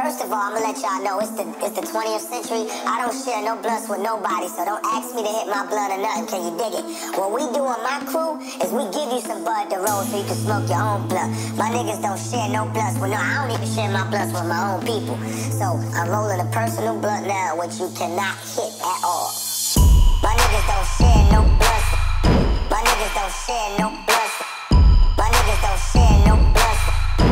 First of all, I'ma let y'all know it's the 20th century. I don't share no blunts with nobody, so don't ask me to hit my blunt or nothing. Can you dig it? What we do on my crew is we give you some bud to roll so you can smoke your own blunt. My niggas don't share no blunts with I don't even share my blunts with my own people. So I'm rolling a personal blunt now, which you cannot hit at all. My niggas don't share no blunts. My niggas don't share no blunts. My niggas don't share no blunts.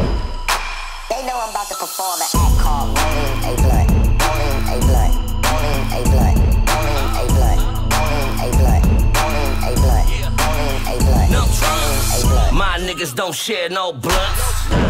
They know I'm about to perform an act called Rolling a Blunt. Rolling a Blunt. Rolling a Blunt. Rolling a Blunt. Rolling a Blunt. Rolling a Blunt. Rolling a Blunt. No trust. My niggas don't share no blunts,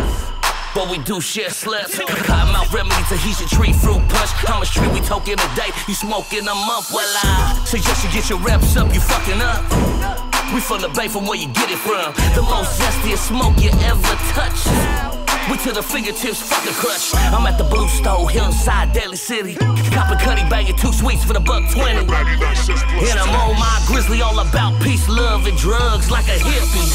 but we do share sluts. Cottonmouth remedy, Tahitian tree, fruit punch. How much tree we toking a day? You smoking a month? Well, I suggest you get your reps up, you fucking up. We from the bay, from where you get it from. The most zestiest smoke you ever touch. We to the fingertips, fuck the crutch. I'm at the Blue Stove, Hillside, Daly City. Copper Cuddy banging 2 sweets for the $1.20. And I'm on my grizzly, all about peace, love, and drugs like a hippie.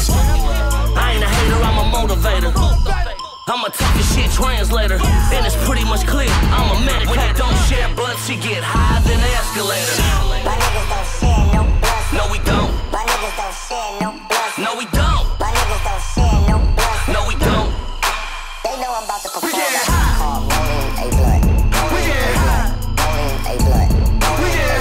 I ain't a hater, I'm a motivator. I'm a talking shit translator, and it's pretty much clear I'm a medicator. When you don't share blunts, you get higher than an escalator. My niggas don't share no blunts. No, we don't. My niggas don't share no blunts. No, we don't. My niggas don't share no blunts. No, we don't. They know I'm about to perform an act called Rolling a Blunt. Rolling a Blunt. Rolling a Blunt. Rolling a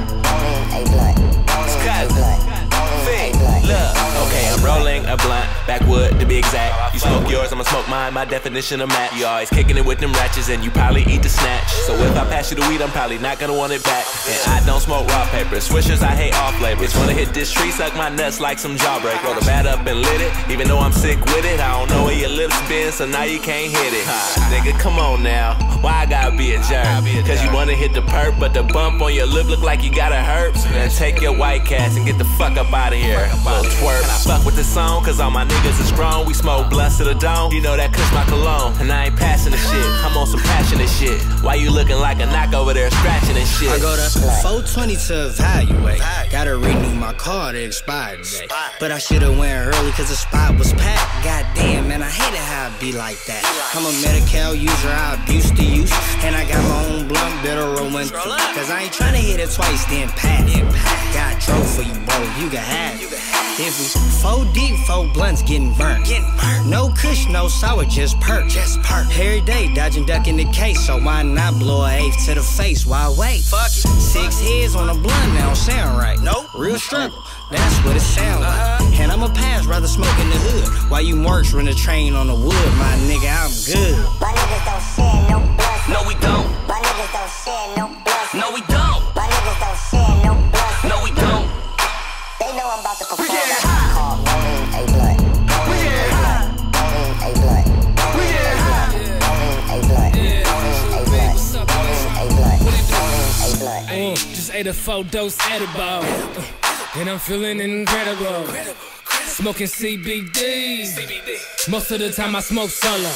Blunt. Rolling a Blunt. Rolling a Blunt. Look, okay, I'm rolling a blunt, backwood to be exact. You smoke yours, I'ma smoke mine, my definition of match. You always kicking it with them ratchets and you probably eat the snatch. So if I pass you the weed, I'm probably not gonna want it back. And I don't smoke raw paper, swishers I hate off flavors. Wanna hit this tree, suck my nuts like some jawbreak. Roll the bat up and lit it, even though I'm sick with it. I don't know where your lips been, so now you can't hit it. Nigga, come on now, why I gotta be a jerk? Cause you wanna hit the perp, but the bump on your lip look like you got a herb. So then take your white cast and get the fuck up out of here. Little twerp. Can I fuck with this song? Cause all my niggas is grown. We smoke blunts to the dome. You know that cause my cologne. And I ain't passing the shit. I'm on some passionate shit. Why you looking like a knock over there scratching and shit? I go to 420 to evaluate. Gotta renew my card, it expired today. But I should've went early cause the spot was packed. Goddamn, man, I hate it how I be like that. I'm a Medi-Cal user, I abuse the use. And I got my own blunt, better roll one too. Cause I ain't tryna hit it twice, then pack. Got drove for you, bro, you can have it. If we 4 deep, 4 blunts getting burnt. No kush, no sour, just perk. Every day, dodging, ducking the case. So why not blow an eighth to the face? Why wait? Fuck it. 6 heads on a blunt, that don't sound right. Nope. Real struggle, that's what it sound like. And I'ma pass, rather smoke in the hood. While you march, run a train on the wood. My nigga, I'm good. My niggas don't share no blunts. No, we don't. My niggas don't share no blunts. No, we don't. My niggas don't share no blunts. No, we don't. They know I'm about to perform an act called Rolling a Blunt. Rolling a Blunt. Rolling a Blunt. Rolling a Blunt. Rolling a Blunt. Rolling a Blunt. Rolling a Blunt. Rolling a Blunt. Just ate a 4-dose edible, and I'm feeling incredible. Smoking CBD. Most of the time I smoke solo.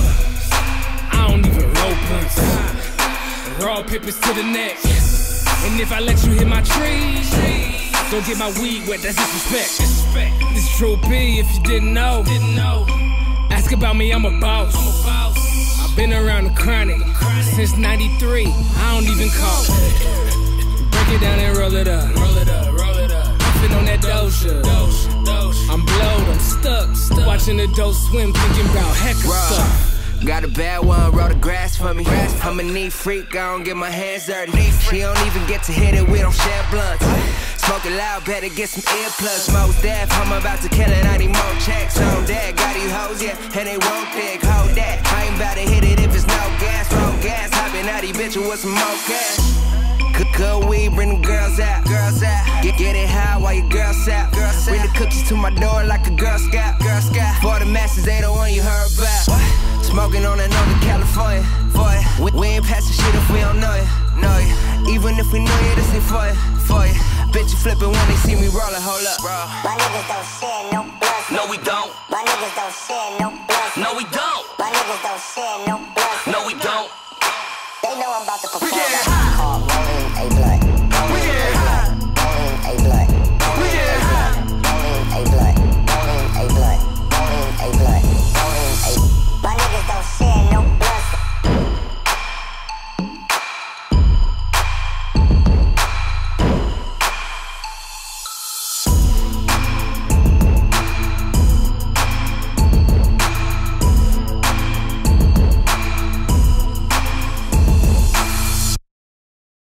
I don't even roll blunts. Raw pippers to the neck. And if I let you hit my tree, don't get my weed wet, that's disrespect. This true B, if you didn't know. Ask about me, I'm a boss. I've been around the chronic since 93, I don't even call. Break it down and roll it up. Puffin' on that doja. I'm blowed, I'm stuck. Watching the dope swim, thinking about heck of stuff. Got a bad one, roll the grass for me. I'm a neat freak, I don't get my hands dirty. She don't even get to hit it, we don't share blunts. Smoking loud, better get some earplugs. Most deaf, I'm about to kill it, I need more checks on that. Got these hoes, yeah, and they won't think, hold that. I ain't about to hit it if it's no gas, roll gas. Hopping out these bitches with some more cash. Good weed, bring them girls out. Get it high while your girls out. Bring the cookies to my door like a Girl Scout. For the masses, they the one you heard about. Smoking on another California. We ain't passing shit if we don't know you. Even if we know you, this ain't for you. Bitch, you flipping when they see me rollin', hold up. My niggas don't share no blunts. No, we don't. My niggas don't share no blunts. No, we don't. My niggas don't share no blunts. No, we don't. They know I'm about to perform an act called Rolling a Blunt.